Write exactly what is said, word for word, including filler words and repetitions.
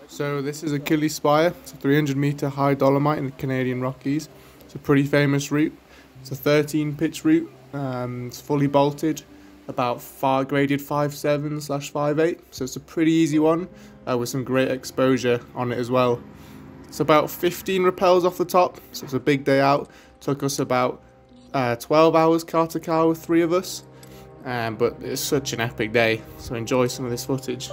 So this is Achilles Spire. It's a three hundred meter high dolomite in the Canadian Rockies. It's a pretty famous route. It's a thirteen pitch route. Um, it's fully bolted, about far graded five seven slash five eight. So it's a pretty easy one uh, with some great exposure on it as well. It's about fifteen rappels off the top, so it's a big day out. Took us about uh, twelve hours car to car with three of us. Um, but it's such an epic day, so enjoy some of this footage.